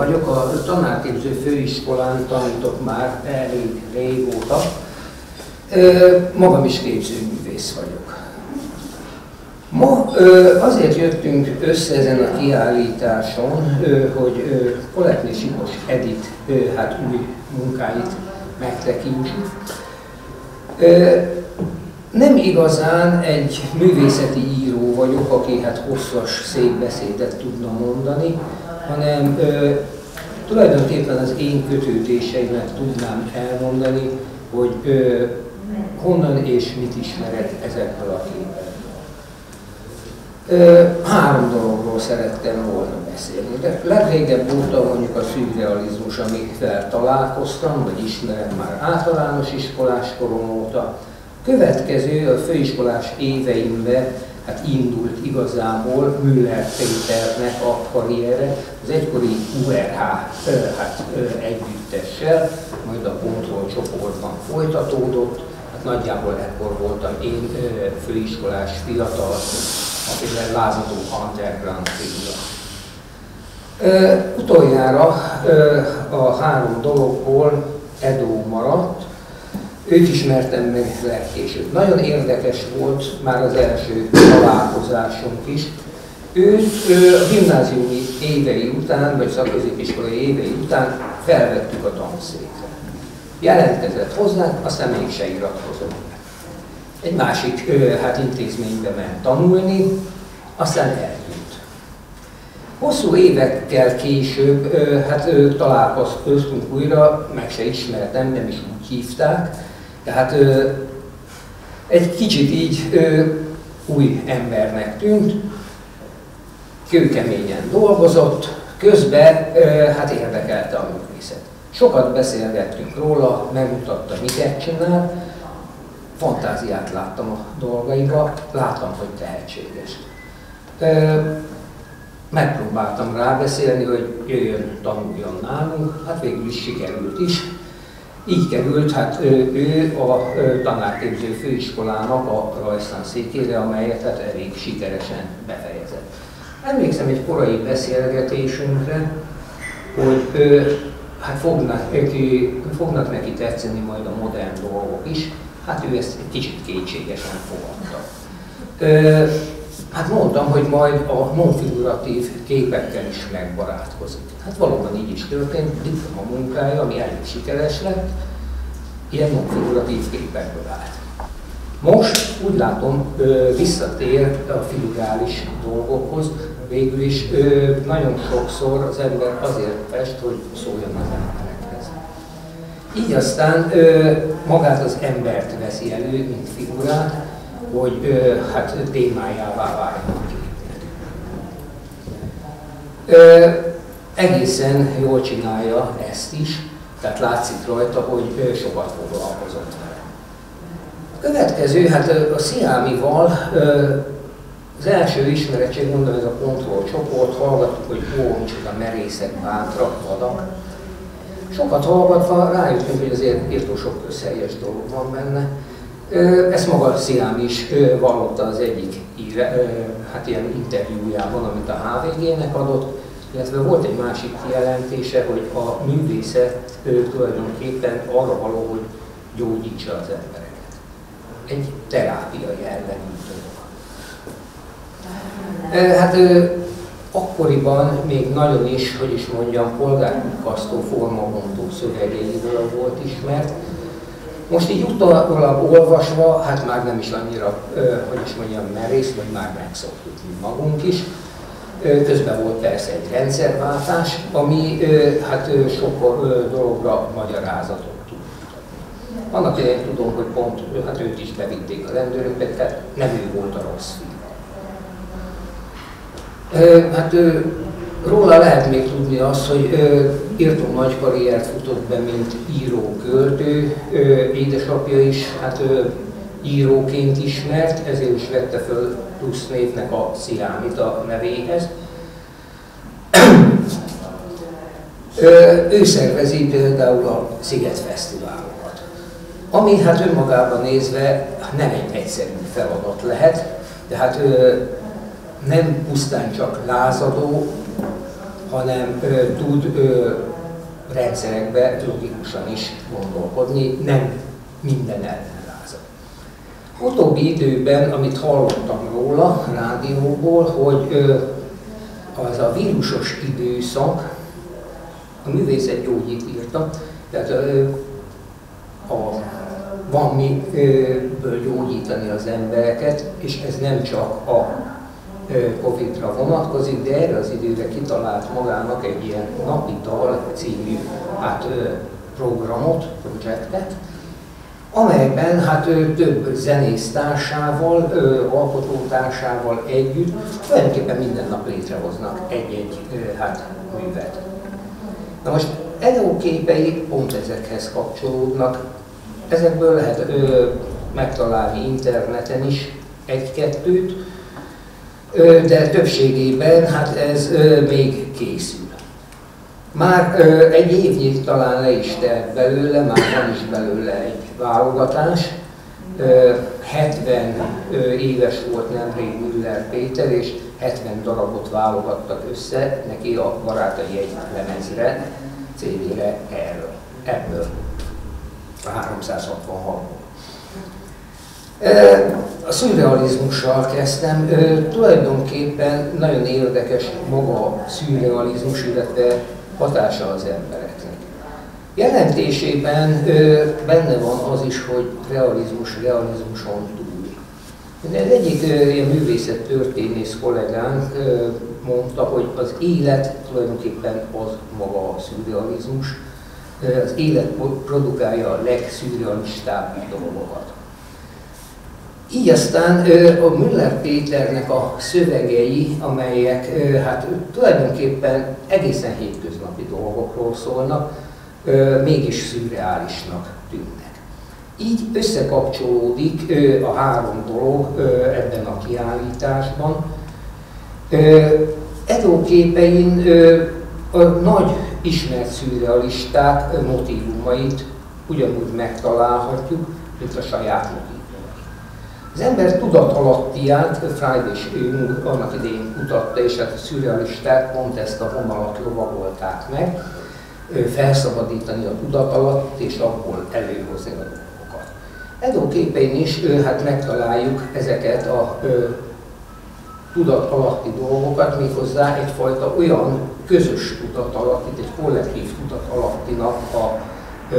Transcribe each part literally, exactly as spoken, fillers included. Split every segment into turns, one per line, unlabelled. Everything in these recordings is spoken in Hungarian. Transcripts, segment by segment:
vagyok, a tanárképző főiskolán tanítok már elég régóta. Magam is képzőművész vagyok. Ma azért jöttünk össze ezen a kiállításon, hogy Kolekné Sipos Edith hát új munkáit megtekintsük. Nem igazán egy művészeti író vagyok, aki hát hosszas, szép beszédet tudna mondani, hanem ö, tulajdonképpen az én kötődéseimet tudnám elmondani, hogy ö, honnan és mit ismerek ezekből a képekből. Három dologról szerettem volna beszélni, de legrégebb óta mondjuk a szürrealizmus, amivel találkoztam, vagy ismerem már általános iskolás korom óta. Következő a főiskolás éveimben hát indult igazából Müller Péternek a karriere, az egykori u er há hát, együttessel, majd a Kontroll csoportban folytatódott. Hát nagyjából ekkor voltam én főiskolás fiatal, akivel lázadó underground figura. Utoljára a három dologból Edo maradt. Őt ismertem meg legkésőbb. Nagyon érdekes volt már az első találkozásunk is. Őt a gimnáziumi évei után, vagy szakközépiskolai évei után felvettük a tanszékre. Jelentkezett hozzánk, aztán mégse iratkozott. Egy másik hát, intézménybe ment tanulni, aztán eltűnt. Hosszú évekkel később hát, találkoztunk újra, meg se ismertem, nem is úgy hívták. Tehát egy kicsit így új embernek tűnt, kőkeményen dolgozott, közben hát érdekelte a művészet. Sokat beszélgettünk róla, megmutatta, miket csinál, fantáziát láttam a dolgaiba, láttam, hogy tehetséges. Megpróbáltam rábeszélni, hogy jöjjön, tanuljon nálunk, hát végül is sikerült is. Így került hát ő a tanárképző főiskolának a rajztanszékére, amelyet hát elég sikeresen befejezett. Emlékszem egy korai beszélgetésünkre, hogy hát fognak neki, fognak neki tetszeni majd a modern dolgok is, hát ő ezt egy kicsit kétségesen fogadta. Hát mondtam, hogy majd a nonfiguratív képekkel is megbarátkozik. Hát valóban így is történt, diploma munkája, ami elég sikeres lett, ilyen nonfiguratív képekből állt. Most úgy látom, visszatér a figurális dolgokhoz, végül is nagyon sokszor az ember azért fest, hogy szóljon az emberekhez. Így aztán magát az embert veszi elő, mint figurát, hogy hát témájává váljon a képnek. Egészen jól csinálja ezt is, tehát látszik rajta, hogy sokat foglalkozott vele. A következő, hát a Sziámival az első ismeretség, mondom, ez a Kontroll csoport, hallgattuk, hogy ó, micsoda merészek, bátrak, vadak. Sokat hallgatva rájöttünk, hogy azért írtó sok közhelyes dolog van benne. Ezt maga Sziámi is vallotta az egyik hát ilyen interjújában, amit a há vé gének adott, illetve volt egy másik kijelentése, hogy a művészet tulajdonképpen arra való, hogy gyógyítsa az embereket. Egy terápia jellegű dolog. Hát akkoriban még nagyon is, hogy is mondjam, polgárpukkasztó, formabontó szövegeiről volt ismert. Most így utólag olvasva, hát már nem is annyira, hogy is mondjam, merész, vagy már megszoktuk magunk is. Közben volt persze egy rendszerváltás, ami hát sok dologra magyarázatot tud. Annak idején tudom, hogy pont hát őt is bevitték a rendőrök, tehát nem ő volt a rossz fiú. Hát róla lehet még tudni azt, hogy írtó nagy karriert futott be, mint író-költő, édesapja is hát íróként ismert, ezért is vette föl plusz névnek a Sziámit a nevéhez. Ő szervezi például a Sziget Fesztiválokat, ami hát önmagában nézve nem egy egyszerű feladat lehet, tehát nem pusztán csak lázadó, hanem ö, tud ö, rendszerekbe logikusan is gondolkodni, nem minden ellenrázat. Utóbbi időben, amit hallottam róla, rádióból, hogy ö, az a vírusos időszak, a művészet gyógyít írta, tehát ö, a, van miből gyógyítani az embereket, és ez nem csak a Covid-ra vonatkozik, de erre az időre kitalált magának egy ilyen napi dal című hát, programot, projektet, amelyben hát, több zenésztársával, alkotótársával együtt tulajdonképpen minden nap létrehoznak egy-egy hát, művet. Na most Edo képei pont ezekhez kapcsolódnak. Ezekből lehet ö, megtalálni interneten is egy-kettőt, ö, de többségében hát ez ö, még készül. Már ö, egy évnyit talán le is telt belőle, már van is belőle egy válogatás. Ö, hetven ö, éves volt nemrég Müller Péter, és hetven darabot válogattak össze neki a barátai egy lemezre, cé dére erről, ebből. A háromszázhatvanhatból. A szürrealizmussal kezdtem. Tulajdonképpen nagyon érdekes maga a szürrealizmus, illetve hatása az embereknek. Jelentésében benne van az is, hogy realizmus realizmuson túl. Az egyik ilyen művészettörténész kollégánk mondta, hogy az élet tulajdonképpen az maga a szürrealizmus, az élet produkálja a legszürrealistább dolgokat. Így aztán a Müller Péternek a szövegei, amelyek hát, tulajdonképpen egészen hétköznapi dolgokról szólnak, mégis szürreálisnak tűnnek. Így összekapcsolódik a három dolog ebben a kiállításban. Edo képein a nagy ismert szürrealisták motívumait ugyanúgy megtalálhatjuk, mint a saját motívumait. Az ember tudatalattiát Freud és Jung annak idején kutatta, és hát a szürrealisták pont ezt a vonalat lovagolták meg, felszabadítani a tudatalat és abból előhozni a dolgokat. Edo képein is hát megtaláljuk ezeket a tudatalatti dolgokat, méghozzá egyfajta olyan közös tudatalattit, egy kollektív tudatalattinak a ö,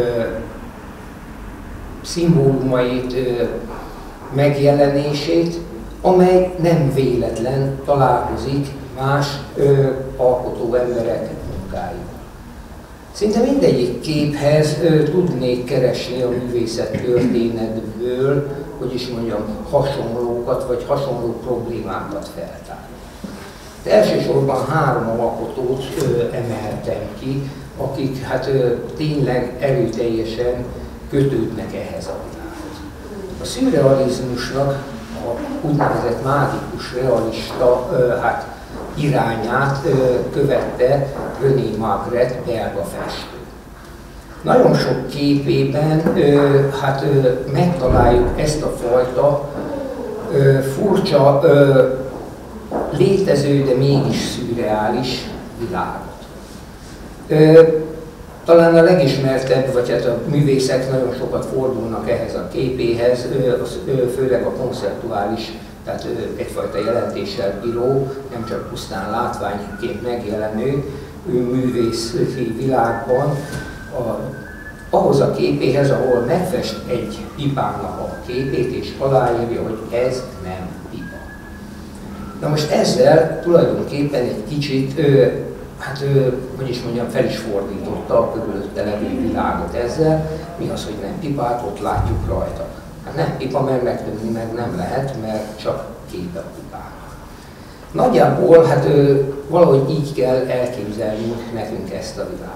szimbólumait, ö, megjelenését, amely nem véletlen találkozik más ö, alkotó emberek munkáival. Szinte mindegyik képhez ö, tudnék keresni a művészettörténetből, hogy is mondjam, hasonlókat vagy hasonló problémákat feltárni. De elsősorban három alkotót ö, emeltem ki, akik hát ö, tényleg erőteljesen kötődnek ehhez a világhoz. A szürrealizmusnak a úgynevezett mágikus realista ö, hát, irányát ö, követte René Magritte, belga festő. Nagyon sok képében ö, hát, ö, megtaláljuk ezt a fajta ö, furcsa, ö, létező, de mégis szürreális világot. Ö, talán a legismertebb, vagy hát a művészek nagyon sokat fordulnak ehhez a képéhez, ö, az, ö, főleg a konceptuális, tehát ö, egyfajta jelentéssel bíró, nem csak pusztán látványként megjelenő ö, művészi világban, a, ahhoz a képéhez, ahol megfest egy pipának a képét, és aláírja, hogy ez nem pipa. Na most ezzel tulajdonképpen egy kicsit, ö, hát, ö, hogy is mondjam, fel is fordította a körülötte levő világot ezzel. Mi az, hogy nem pipát, ott látjuk rajta. Hát nem pipa, mert megtudni meg nem lehet, mert csak képe a pipának. Nagyjából hát, ö, valahogy így kell elképzelnünk nekünk ezt a világot.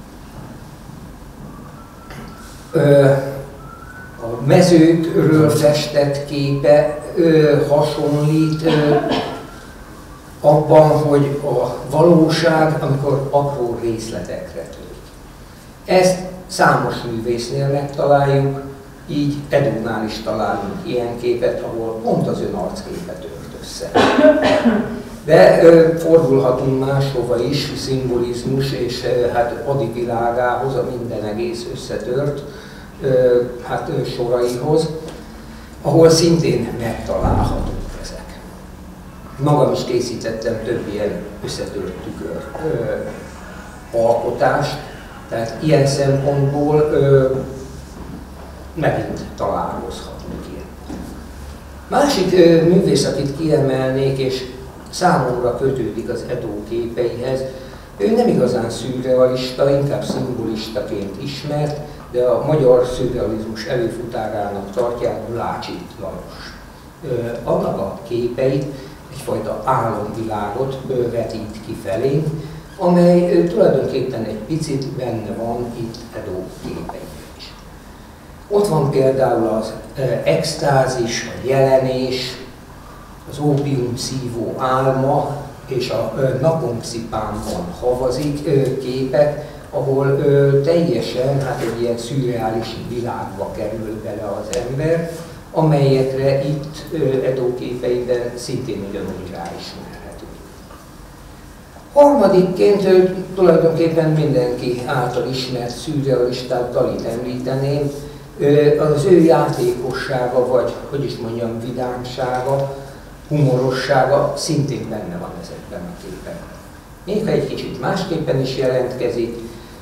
Ö, a mezőkről festett képe ö, hasonlít ö, abban, hogy a valóság, amikor apró részletekre tör. Ezt számos művésznél megtaláljuk, így Edónál is találunk ilyen képet, ahol pont az ön arcképe tört össze. De ö, fordulhatunk máshova is, szimbolizmus és ö, hát Adi világához, a minden egész összetört ö, hát, ö, soraihoz, ahol szintén megtalálhatók ezek. Magam is készítettem több ilyen összetört tükör ö, alkotást, tehát ilyen szempontból ö, megint találkozhatunk ilyen. Másik ö, művész, akit kiemelnék, és számomra kötődik az Edo képeihez, ő nem igazán szürrealista, inkább szimbolistaként ismert, de a magyar szürrealizmus előfutárának tartják Gulácsi Lajos. Ö, annak a képeit egyfajta álomvilágot ö, vetít ki felénk, amely ö, tulajdonképpen egy picit benne van itt Edo képeiben is. Ott van például az ö, extázis, a jelenés, az ópium szívó álma és a ö, Napomszipánban havazik ö, képek, ahol ö, teljesen hát egy ilyen szürreális világba kerül bele az ember, amelyekre itt ö, Edo képeiben szintén ugyanúgy ráismerhető. Harmadikként ö, tulajdonképpen mindenki által ismert szürrealistát Dalit említeném, ö, az ő játékossága, vagy hogy is mondjam, vidámsága, humorossága szintén benne van ezekben a képekben. Még ha egy kicsit másképpen is jelentkezik,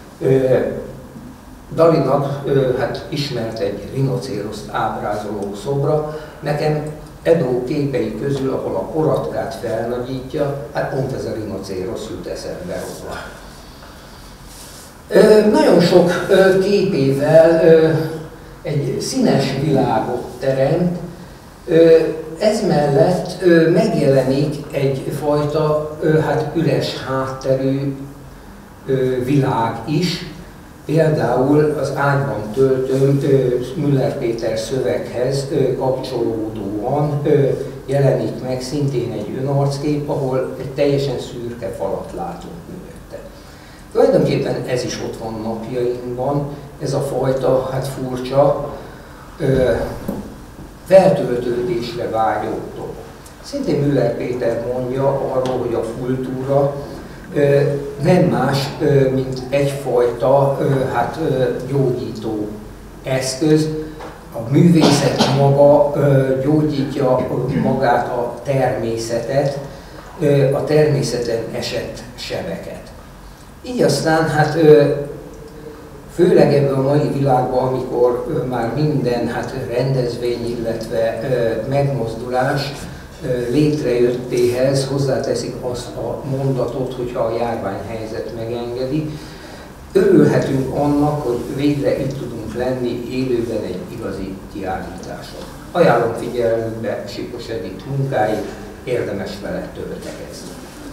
Dalinak hát ismert egy rinocéroszt ábrázoló szobra, nekem Edo képei közül, ahol a koratkát felnagyítja, hát pont ez a rinocérosz jut eszembe róla. Nagyon sok képével egy színes világot teremt, ez mellett megjelenik egyfajta hát üres hátterű világ is, például az Ágyban töltöm Müller Péter szöveghez kapcsolódóan jelenik meg szintén egy önarckép, ahol egy teljesen szürke falat látunk mögötte. Tulajdonképpen ez is ott van napjainkban, ez a fajta hát furcsa feltöltődésre vágyó dolog. Szintén Müller Péter mondja arról, hogy a kultúra nem más, mint egyfajta hát, gyógyító eszköz. A művészet maga gyógyítja magát a természetet, a természeten esett sebeket. Így aztán hát főleg ebben a mai világban, amikor már minden hát rendezvény, illetve megmozdulás létrejöttéhez hozzáteszik azt a mondatot, hogyha a járványhelyzet megengedi. Örülhetünk annak, hogy végre itt tudunk lenni élőben egy igazi kiállításon. Ajánlom figyelmükbe Sipos Edith munkáit, érdemes vele töltekezni.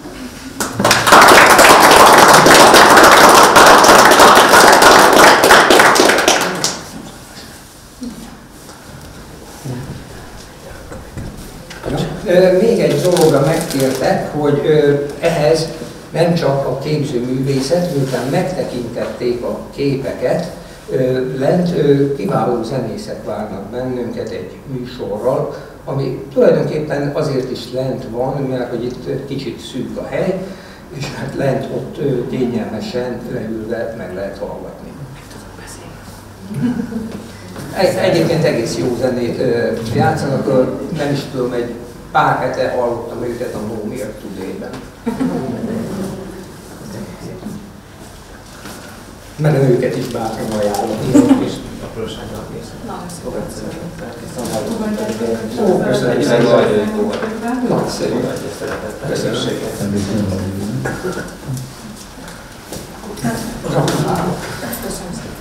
Még egy dologra megkértek, hogy ehhez nem csak a képzőművészet, miután megtekintették a képeket, lent kiváló zenészek várnak bennünket egy műsorral, ami tulajdonképpen azért is lent van, mert hogy itt kicsit szűk a hely, és hát lent ott kényelmesen leülve meg lehet hallgatni. Egyébként egész jó zenét játszanak, nem is tudom, egy pár hete hallottam őket a No Mere Today-ben. Mert őket is bátran ajánlom. És aprósággal készül. Ó, köszönöm szépen. Nagyszerű. Köszönöm szépen. Gratulálok. Köszönöm szépen.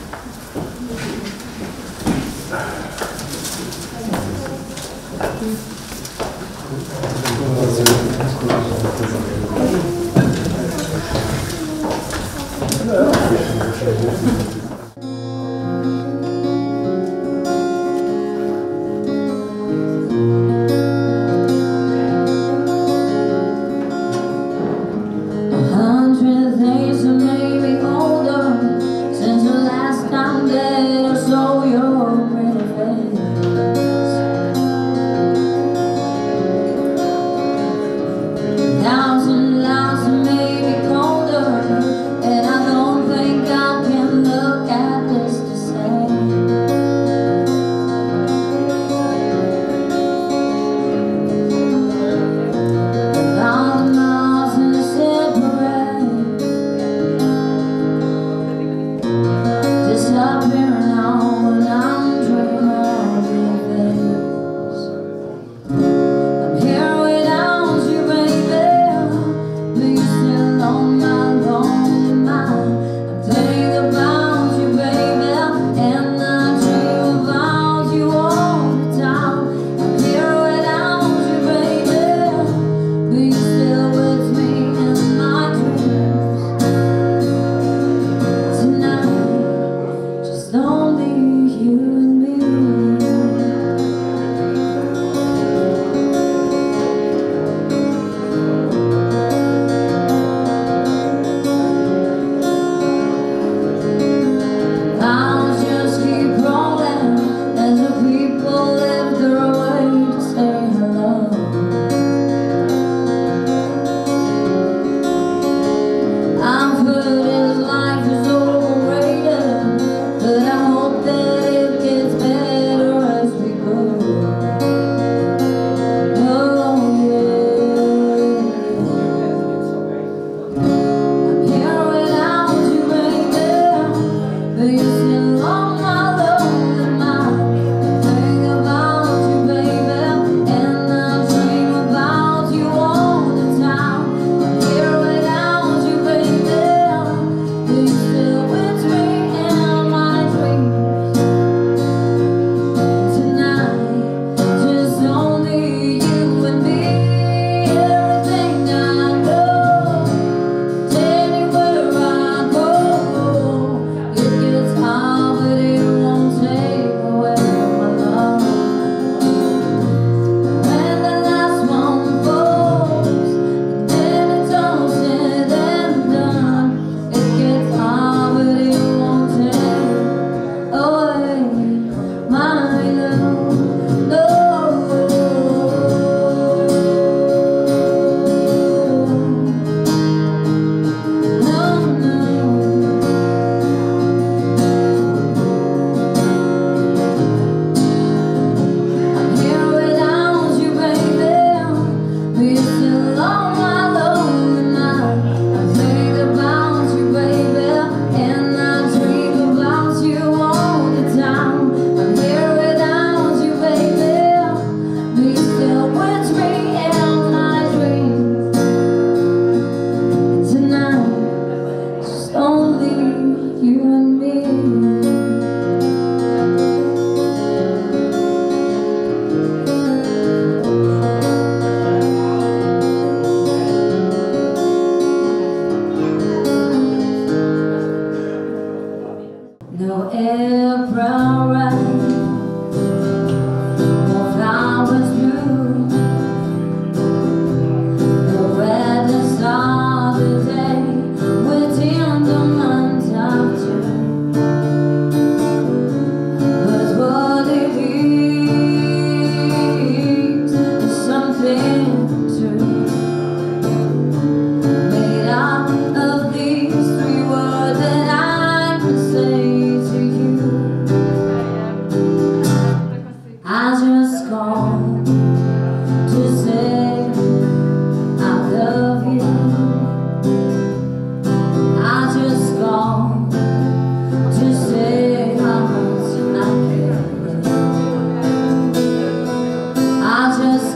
Now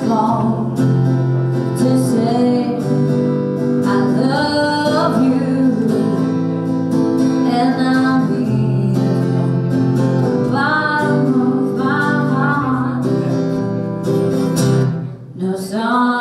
call to say I love you, and I mean it from the bottom of my heart. No song